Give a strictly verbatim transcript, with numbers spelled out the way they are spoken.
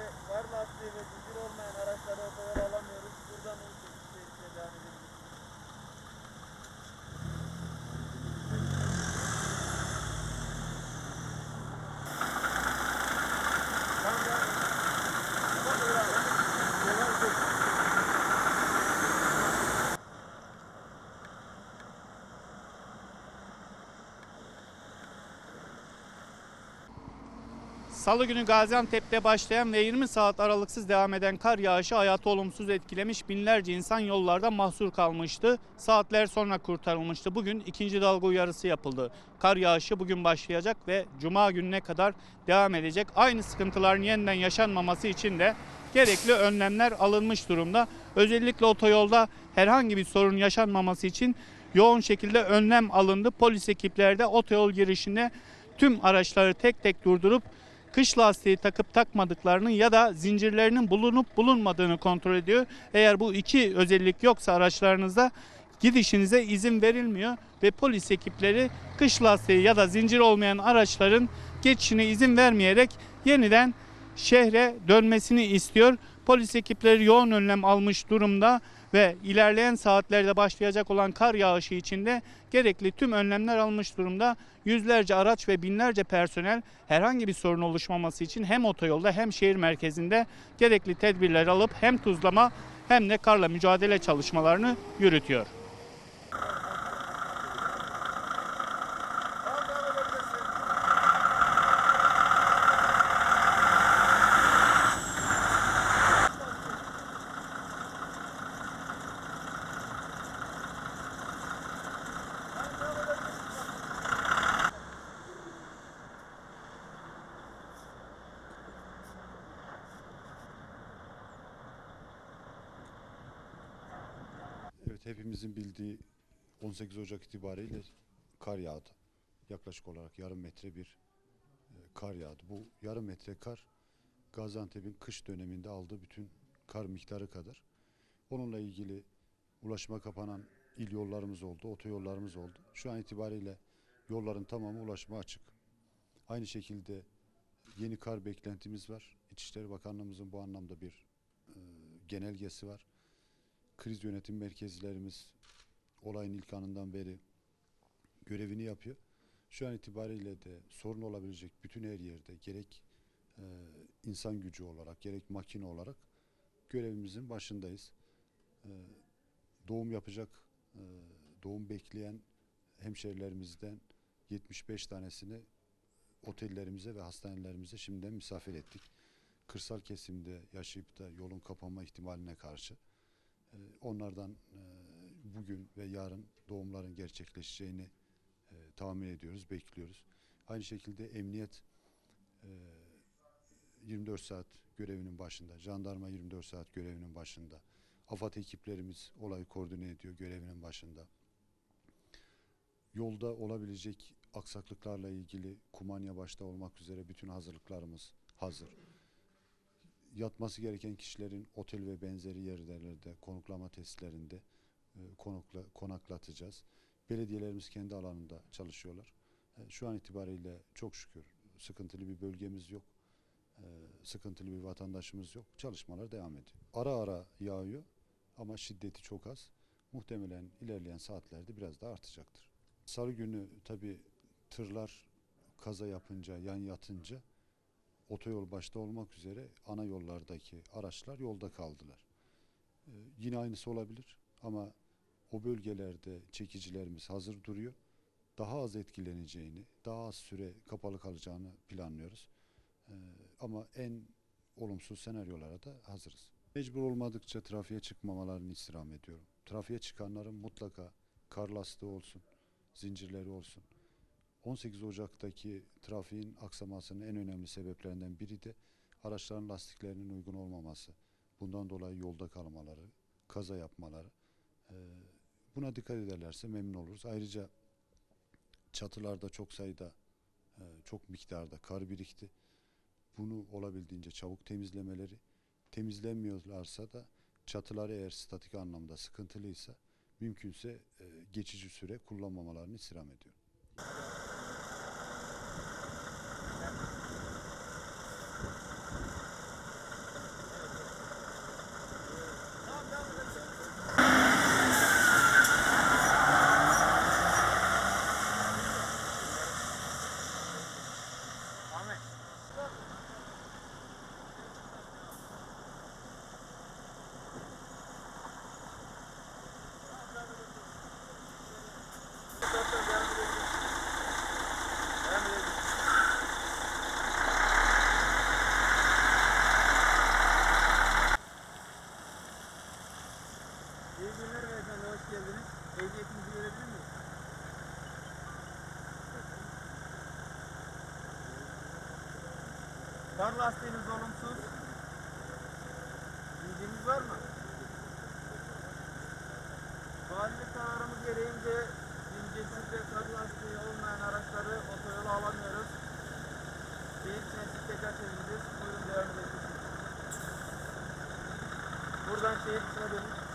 kar lastiği ve zincir olmayan araçları otoyola alamıyoruz. Buradan U şeridine devam edebiliriz. Salı günü Gaziantep'te başlayan ve yirmi saat aralıksız devam eden kar yağışı hayatı olumsuz etkilemiş, binlerce insan yollarda mahsur kalmıştı. Saatler sonra kurtarılmıştı. Bugün ikinci dalga uyarısı yapıldı. Kar yağışı bugün başlayacak ve Cuma gününe kadar devam edecek. Aynı sıkıntıların yeniden yaşanmaması için de gerekli önlemler alınmış durumda. Özellikle otoyolda herhangi bir sorun yaşanmaması için yoğun şekilde önlem alındı. Polis ekipleri de otoyol girişinde tüm araçları tek tek durdurup kış lastiği takıp takmadıklarını ya da zincirlerinin bulunup bulunmadığını kontrol ediyor. Eğer bu iki özellik yoksa araçlarınızda gidişinize izin verilmiyor ve polis ekipleri kış lastiği ya da zincir olmayan araçların geçişine izin vermeyerek yeniden şehre dönmesini istiyor. Polis ekipleri yoğun önlem almış durumda ve ilerleyen saatlerde başlayacak olan kar yağışı içinde gerekli tüm önlemler almış durumda. Yüzlerce araç ve binlerce personel herhangi bir sorun oluşmaması için hem otoyolda hem şehir merkezinde gerekli tedbirler alıp hem tuzlama hem de karla mücadele çalışmalarını yürütüyor. Evet, hepimizin bildiği on sekiz Ocak itibariyle kar yağdı. Yaklaşık olarak yarım metre bir e, kar yağdı. Bu yarım metre kar Gaziantep'in kış döneminde aldığı bütün kar miktarı kadar. Onunla ilgili ulaşıma kapanan il yollarımız oldu, otoyollarımız oldu. Şu an itibariyle yolların tamamı ulaşıma açık. Aynı şekilde yeni kar beklentimiz var. İçişleri Bakanlığımızın bu anlamda bir e, genelgesi var. Kriz yönetim merkezlerimiz olayın ilk anından beri görevini yapıyor. Şu an itibariyle de sorun olabilecek bütün her yerde gerek e, insan gücü olarak gerek makine olarak görevimizin başındayız. E, doğum yapacak, e, doğum bekleyen hemşerilerimizden yetmiş beş tanesini otellerimize ve hastanelerimize şimdiden misafir ettik. Kırsal kesimde yaşayıp da yolun kapanma ihtimaline karşı onlardan bugün ve yarın doğumların gerçekleşeceğini tahmin ediyoruz, bekliyoruz. Aynı şekilde emniyet yirmi dört saat görevinin başında, jandarma yirmi dört saat görevinin başında, AFAD ekiplerimiz olayı koordine ediyor görevinin başında. Yolda olabilecek aksaklıklarla ilgili Kumanya başta olmak üzere bütün hazırlıklarımız hazır. Yatması gereken kişilerin otel ve benzeri yerlerde, konuklama tesislerinde e, konukla, konaklatacağız. Belediyelerimiz kendi alanında çalışıyorlar. E, şu an itibariyle çok şükür sıkıntılı bir bölgemiz yok. E, sıkıntılı bir vatandaşımız yok. Çalışmalar devam ediyor. Ara ara yağıyor ama şiddeti çok az. Muhtemelen ilerleyen saatlerde biraz daha artacaktır. Salı günü tabii tırlar kaza yapınca, yan yatınca otoyol başta olmak üzere ana yollardaki araçlar yolda kaldılar. Ee, yine aynısı olabilir ama o bölgelerde çekicilerimiz hazır duruyor. Daha az etkileneceğini, daha az süre kapalı kalacağını planlıyoruz. Ee, ama en olumsuz senaryolara da hazırız. Mecbur olmadıkça trafiğe çıkmamalarını istirham ediyorum. Trafiğe çıkanların mutlaka kar lastiği olsun, zincirleri olsun. on sekiz Ocak'taki trafiğin aksamasının en önemli sebeplerinden biri de araçların lastiklerinin uygun olmaması. Bundan dolayı yolda kalmaları, kaza yapmaları. Buna dikkat ederlerse memnun oluruz. Ayrıca çatılarda çok sayıda, çok miktarda kar birikti. Bunu olabildiğince çabuk temizlemeleri, temizlenmiyorlarsa da çatıları eğer statik anlamda sıkıntılıysa mümkünse geçici süre kullanmamalarını istirham ediyorum. İyi günler beyefendi, hoş geldiniz. Ehliyetinizi görebilir miyim? Kar lastiğiniz olumsuz. Bilginiz var mı? Valilik kararımız gereğince zincirsiz ve kar lastiği olmayan araçları otoyola alamıyoruz. Şehir içine siz tekrar çevireceğiz. Buyurun devam edebilirsiniz. Buradan şehir içine dönün.